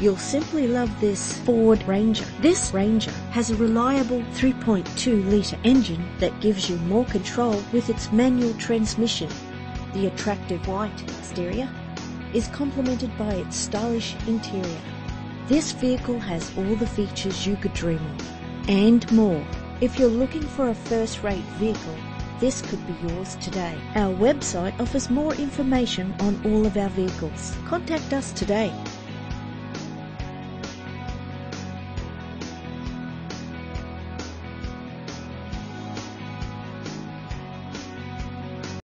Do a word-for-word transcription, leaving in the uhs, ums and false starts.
You'll simply love this Ford Ranger. This Ranger has a reliable three point two litre engine that gives you more control with its manual transmission. The attractive white exterior is complemented by its stylish interior. This vehicle has all the features you could dream of, and more. If you're looking for a first-rate vehicle, this could be yours today. Our website offers more information on all of our vehicles. Contact us today.